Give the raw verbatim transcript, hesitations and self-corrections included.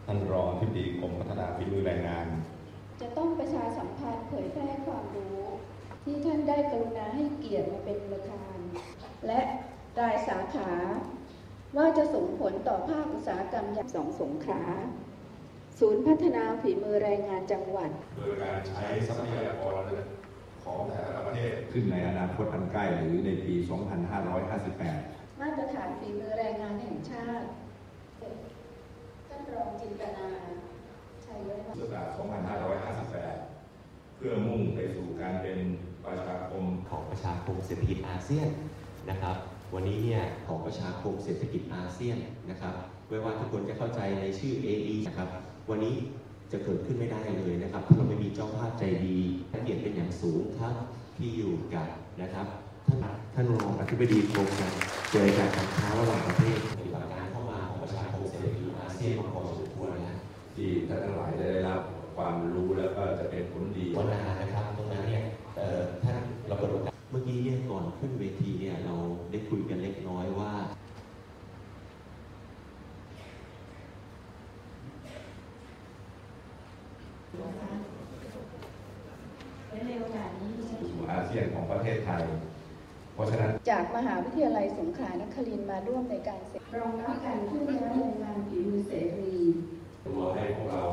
ท่านรองอธิบดีกรมพัฒนาฝีมือแรงงานจะต้องประชาสัมพันธ์เผยแพร่ความรู้ที่ท่านได้กรุณาให้เกียรติมาเป็นประธานและรายสาขาว่าจะส่งผลต่อภาคอุตสาหกรรมอย่างสองสงขลาศูนย์พัฒนาฝีมือแรงงานจังหวัดโดยการใช้ทรัพยากรของแต่ละประเทศขึ้นในอนาคตอันใกล้หรือในปี สองพันห้าร้อยห้าสิบแปดมาตรฐานฝีมือแรงงานแห่งชาติท่านรองจินตนาชัยวัฒน์พุทธศักราช สองพันห้าร้อยห้าสิบแปด เพื่อมุ่งไปสู่การเป็นประชาคมของประชาคมเศรษฐกิจอาเซียนนะครับวันนี้เนี่ยของประชาคมเศรษฐกิจอาเซียนนะครับไม่ว่าทุกคนจะเข้าใจในชื่อ เอ อี นะครับวันนี้จะเกิดขึ้นไม่ได้เลยนะครับถ้าเราไม่มีเจ้าภาพใจดีเกียรติเป็นอย่างสูงครับที่อยู่กับนะครับท่านท่านรองอธิบดีกรมการเจรจาการค้าระหว่างประเทศปฏิบัติการเข้ามาของประชาคมเศรษฐกิจอาเซียนมาพอสมควรนะที่ท่านทั้งหลายได้รับความรู้แล้วก็จะเป็นผลดีวันนานะครับตรงนั้นเนี่ยท่านเราเปิดโอกาสเมื่อกี้เนี่ยก่อนขึ้นเวทีเนี่ยเราได้คุยกันเล็กน้อยว่าสู่อาเซียนของประเทศไทยเพราะฉะนั้นจากมหาวิทยาลัยสงขลานครินทร์มาร่วมในการเสร็จรองรับการขึ้นย้ายแรงงานฝีมือเสรีตัวให้พวกเรา